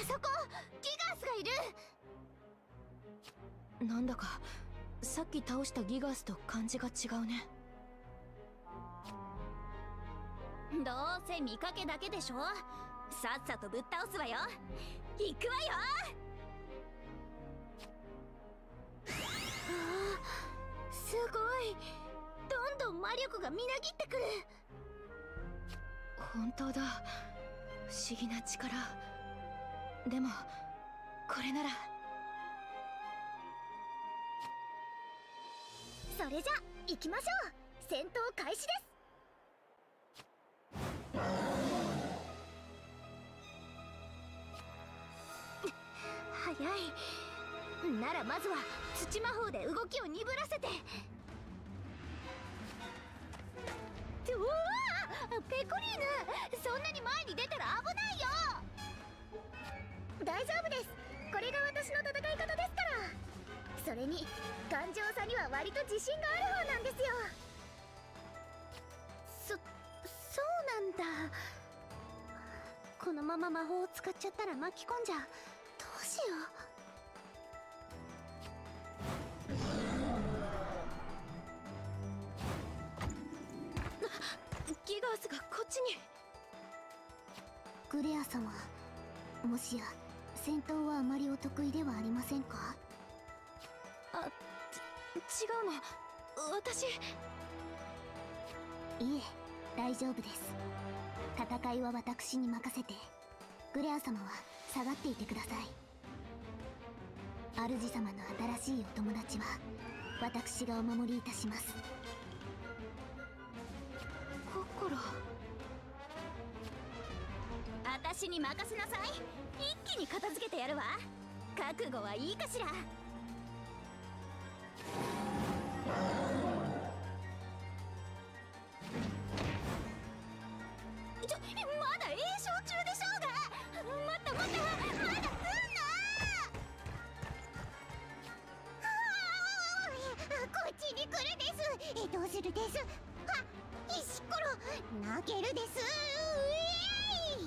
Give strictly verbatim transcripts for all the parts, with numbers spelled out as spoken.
そこギガースがいる。 なんだかさっき倒したギガースと感じが違うね。 どうせ見かけだけでしょ。さっさとぶっ倒すわよ。行くわよ。ああ、すごい。どんどん魔力がみなぎってくる。 本当だ、不思議な力。でもこれなら。 それじゃ行きましょう。戦闘開始です。早い。ならまずは土魔法で動きを鈍らせて。うわあ、ペコリーヌ、そんなに前に出たら危ないよ。大丈夫です。これが私の戦い方ですから。それに頑丈さには割と自信がある方なんですよ。そそうなんだ。このまま魔法を使っちゃったら巻き込んじゃう。どうしよう。ギガースがこっちに。 グレア様、もしや戦闘はあまりお得意ではありませんか？ あ、ち違うの、私。 いえ、大丈夫です。戦いは私に任せて。グレア様は下がっていてください。主様の新しいお友達は私がお守りいたします。 心、 私に任せなさい。一気に片付けてやるわ。覚悟はいいかしら。ちょ、まだ栄唱中でしょうが。またまた、まだ来んな。こっちに来るです。え、どうするです。はっ、石ころ投げるです。うえい。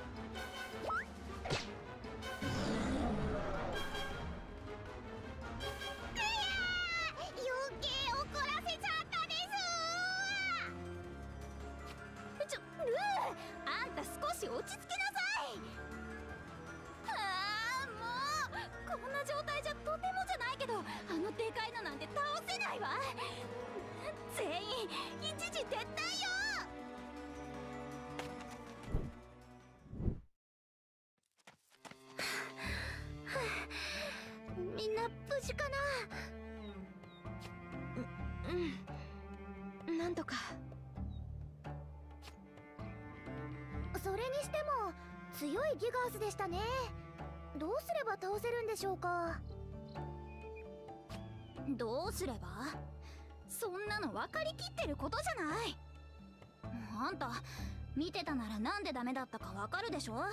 余計怒らせちゃったです。ちょ、ルー、あんた少し落ち着きなさい。ああ、もうこんな状態じゃとてもじゃないけど、あのでかいのなんて倒せないわ。全員一時撤退よ。みんな無事かな。 うん、なんとか。 それにしても強いギガースでしたね。どうすれば倒せるんでしょうか。どうすれば？そんなの分かりきってることじゃない。あんた見てたならなんでダメだったか分かるでしょ。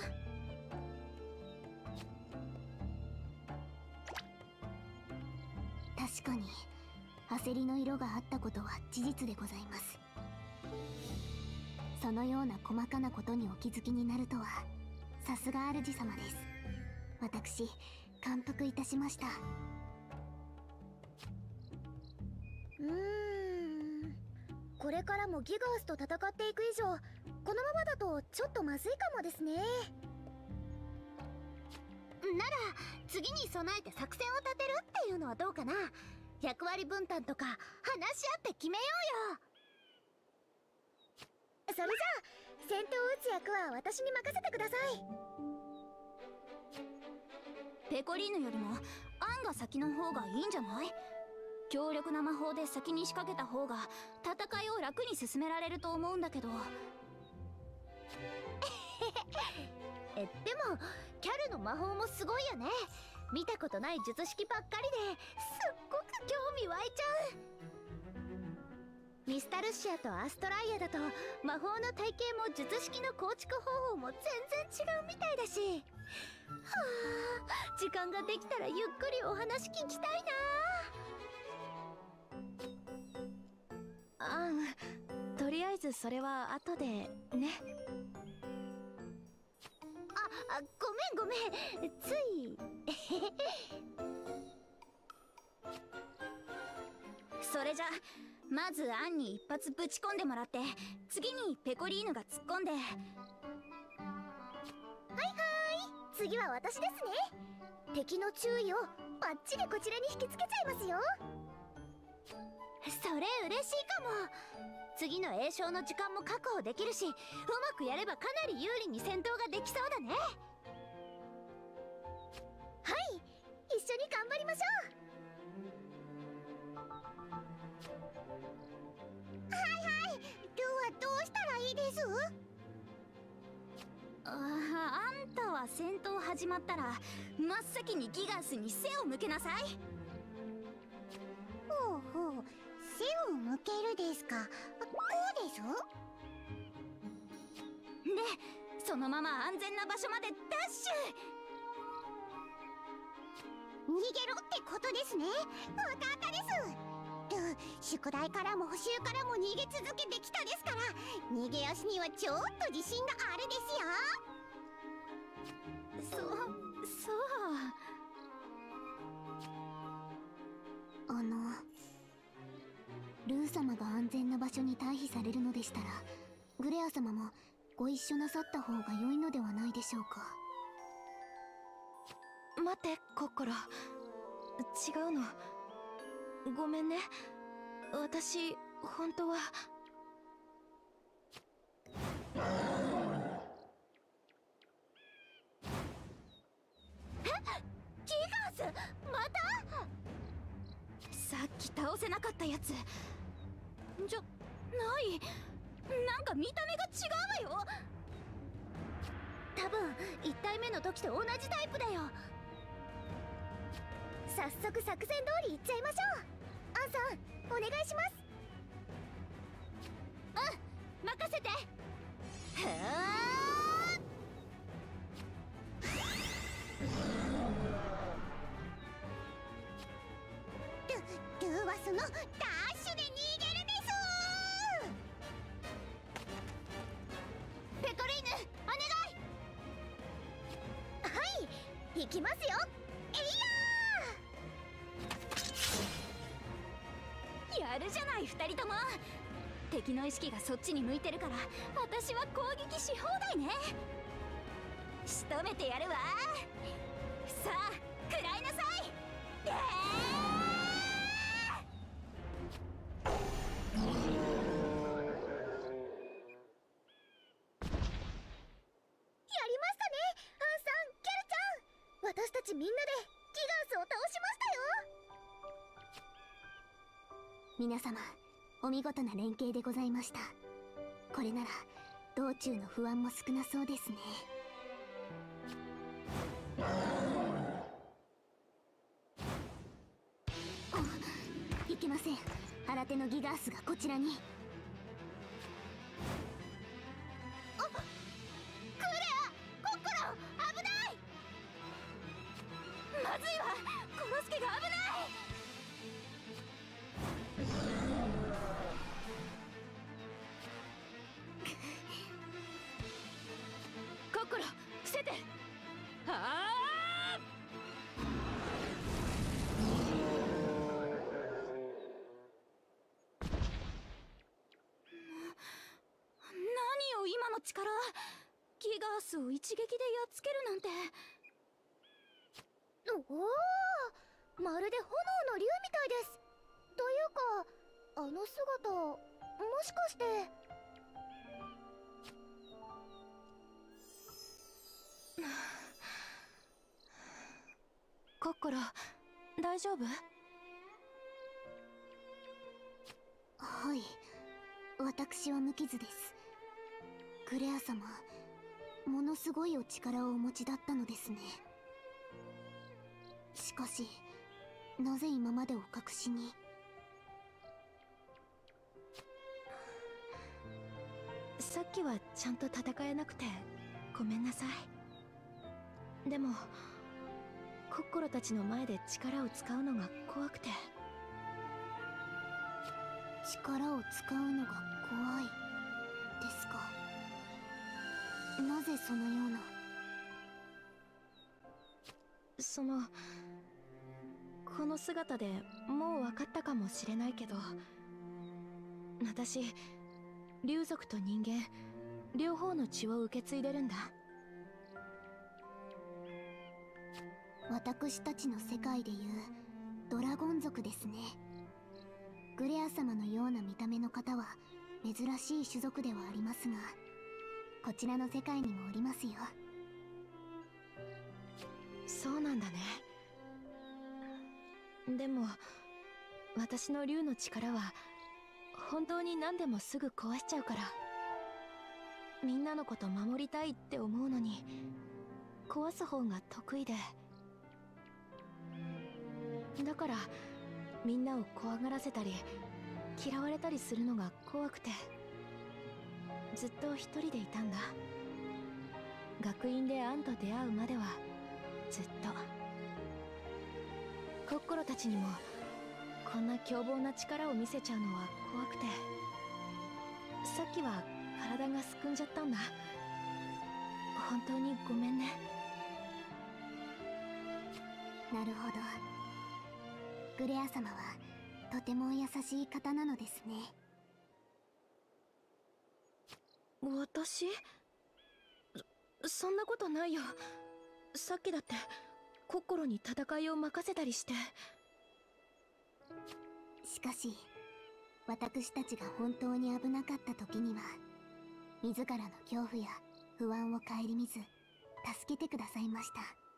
確かに焦りの色があったことは事実でございます。そのような細かなことにお気づきになるとは、さすが主様です。私感服いたしました。うーん、これからもギガースと戦っていく以上、このままだとちょっとまずいかもですね。なら次に備えて作戦を立てるっていうのはどうかな。役割分担とか話し合って決めようよ。それじゃあ先手を打つ役は私に任せてください。ペコリーヌよりもアンが先の方がいいんじゃない？強力な魔法で先に仕掛けた方が戦いを楽に進められると思うんだけど。え、でもキャルの魔法もすごいよね。見たことない術式ばっかりですっごく興味湧いちゃう。ミスタルシアとアストライアだと魔法の体系も術式の構築方法も全然違うみたいだし。はあ、時間ができたらゆっくりお話聞きたいな。 あん、とりあえずそれは後でね。 あ、 あ、ごめんごめん、ついそれじゃまずアンに一発ぶち込んでもらって、次にペコリーヌが突っ込んで。はいはい、次は私ですね。敵の注意をバッチリこちらに引きつけちゃいますよ。それ嬉しいかも。次の栄翔の時間も確保できるし、うまくやればかなり有利に戦闘ができそうだね。はい、一緒に頑張りましょう。はいはい、ルーはどうしたらいいです？ ああんたは戦闘始まったら真っ先にギガースに背を向けなさい。 ほうほう、背を向けるですか。こうです。 で、そのまま安全な場所までダッシュ。逃げろってことですね。わかったです。ルー、宿題からも補習からも逃げ続けてきたですから、逃げ足にはちょっと自信があるですよ。 そ、そうあのルー様が安全な場所に退避されるのでしたら、グレア様もご一緒なさった方が良いのではないでしょうか。 待って、コッコロ、違うの。ごめんね、私本当は。 え、ギガース、また？ さっき倒せなかったやつじゃない。なんか見た目が違うわよ。 多分いち体目の時と同じタイプだよ。早速作戦通りいっちゃいましょう。アンさん、お願いします。 うん、任せて。はあ、ルルーはそのダッシュで逃げるです。 ペコリーヌ、お願い。はい、行きますよ。えいやー、やるじゃないふたりとも。敵の意識がそっちに向いてるから、私は攻撃し放題ね。仕留めてやるわ。さあ食らいなさい。でー私たちみんなでギガースを倒しましたよ。皆様、お見事な連携でございました。これなら道中の不安も少なそうですね。あ、いけません。新手のギガースがこちらに。 まずいわ、コロスケが危ない。コッコロ、伏せて。はあ、何よ今の力。ギガースを一撃でやっつけるなんて。 おお、まるで炎の竜みたいです。というか、あの姿、もしかして。 コッコロ、大丈夫？ はい、私は無傷です。グレア様、ものすごいお力をお持ちだったのですね。しかし、なぜ今までお隠しに。 さっきはちゃんと戦えなくてごめんなさい。でもコッコロたちの前で力を使うのが怖くて。 力を使うのが怖いですか。なぜそのような。 そのこの姿でもう分かったかもしれないけど、私竜族と人間両方の血を受け継いでるんだ。 私たちの世界でいうドラゴン族ですね。グレア様のような見た目の方は珍しい種族ではありますが、こちらの世界にもおりますよ。 そうなんだね。でも私の竜の力は本当に何でもすぐ壊しちゃうから、みんなのこと守りたいって思うのに壊す方が得意で、だからみんなを怖がらせたり嫌われたりするのが怖くて、ずっと一人でいたんだ。学院でアンと出会うまではずっと。コッコロたちにもこんな凶暴な力を見せちゃうのは怖くて、さっきは体がすくんじゃったんだ。本当にごめんね。 なるほど。グレア様はとても優しい方なのですね。 私？そ、そんなことないよ。さっきだってコッコロに戦いを任せたりして。 しかし私たちが本当に危なかった時には自らの恐怖や不安を顧みず助けてくださいました。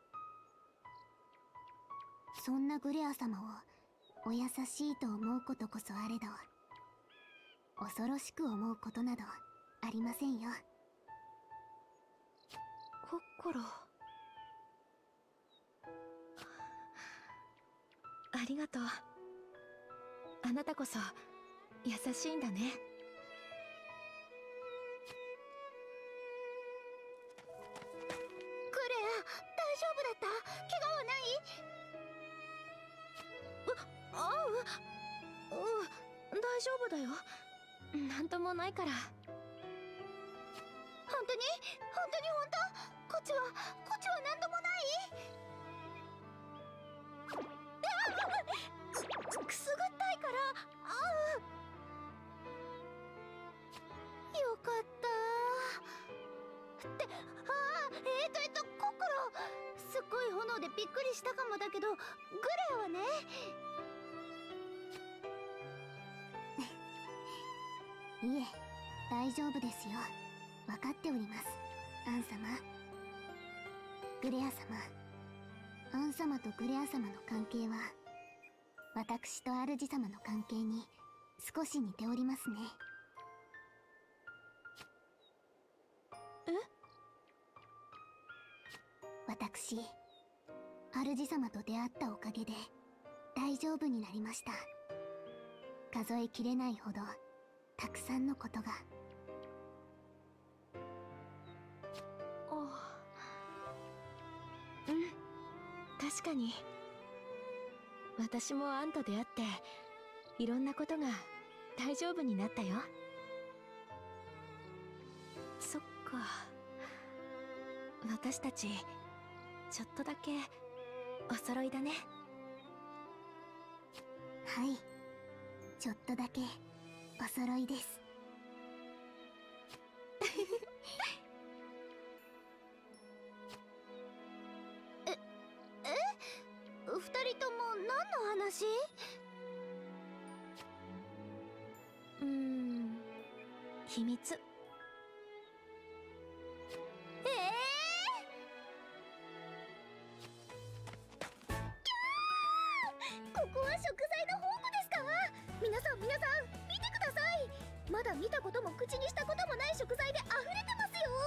そんなグレア様をお優しいと思うことこそあれど、恐ろしく思うことなどありませんよ。 コッコロ、ありがとう。あなたこそ優しいんだね。 グレア、大丈夫だった？怪我はない？ あ、あう、うん、大丈夫だよ。なんともないから。 本当に？本当に本当？こっちは、こっちは何ともない？く、くすぐったいから、あう。よかったって、ああ、えーとえっと、コッコロ。すっごい炎でびっくりしたかもだけど、グレアはね。いえ、大丈夫ですよ。分かっております、アン様。グレア様、アン様とグレア様の関係は私と主様の関係に少し似ておりますね。 え？ 私、主様と出会ったおかげで大丈夫になりました。数えきれないほどたくさんのことが。 うん、確かに私もアンと出会っていろんなことが大丈夫になったよ。そっか、私たちちょっとだけお揃いだね。 はい、ちょっとだけお揃いです。え、え？二人とも何の話？ うーん、秘密。 ええー、ここは食材の宝庫ですか？皆さん皆さん見てください。まだ見たことも口にしたこともない食材で溢れてますよ。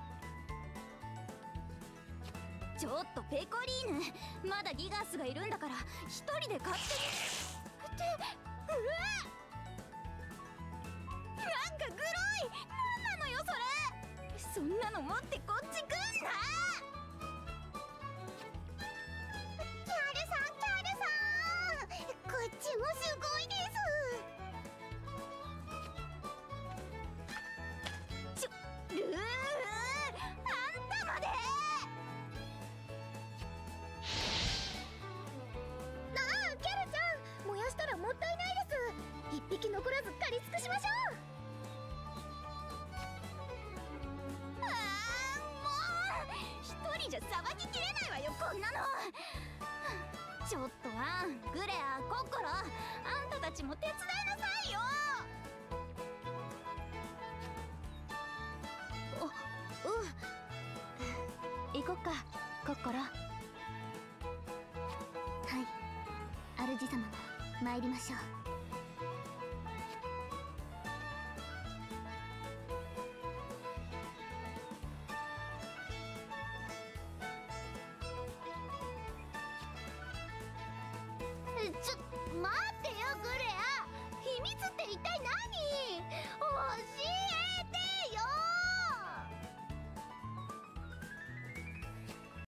ちょっとペコリーヌ、まだギガスがいるんだから一人で勝手にってうわっ、なんかグロい。なんなのよそれ。そんなの持ってこっち来んな。 キャルさんキャルさん、こっちもすごいです。 ちょルー、あんたまで。 尽くしましょう。 ああもう一人じゃさばききれないわよこんなの。ちょっとアン、グレア、コッコロ、あんたたちも手伝いなさいよ。 おうん行こっかコッコロ。 はい主様も参りましょう。ちょ待ってよグレア、秘密って一体何？